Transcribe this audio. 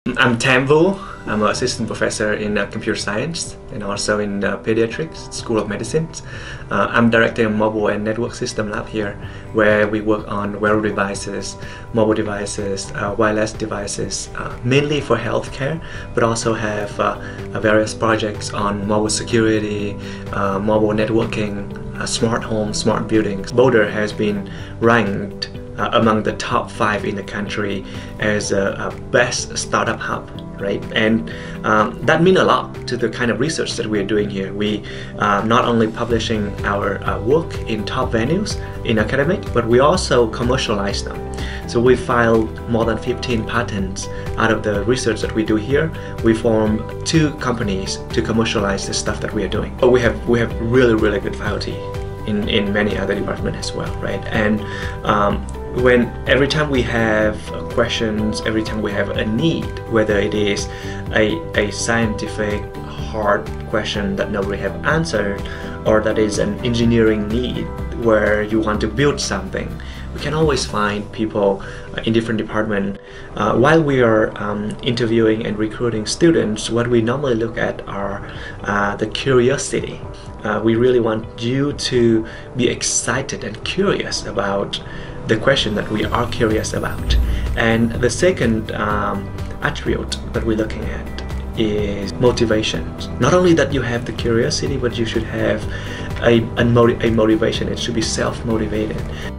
I'm Tam Vu. I'm an assistant professor in computer science and also in pediatrics, School of Medicine. I'm directing a mobile and network system lab here, where we work on wearable devices, mobile devices, wireless devices, mainly for healthcare, but also have various projects on mobile security, mobile networking, smart homes, smart buildings. Boulder has been ranked among the top 5 in the country as a best startup hub, right? And that means a lot to the kind of research that we're doing here. We not only publishing our work in top venues in academic, but we also commercialize them. So we filed more than 15 patents out of the research that we do here. We formed 2 companies to commercialize the stuff that we are doing. But we have really good faculty in many other departments as well, right? And every time we have questions, every time we have a need, whether it is a scientific hard question that nobody have answered, or that is an engineering need where you want to build something, we can always find people in different departments. While we are interviewing and recruiting students, what we normally look at are the curiosity. We really want you to be excited and curious about the question that we are curious about. And the second attribute that we're looking at is motivation. Not only that you have the curiosity, but you should have a motivation. It should be self-motivated.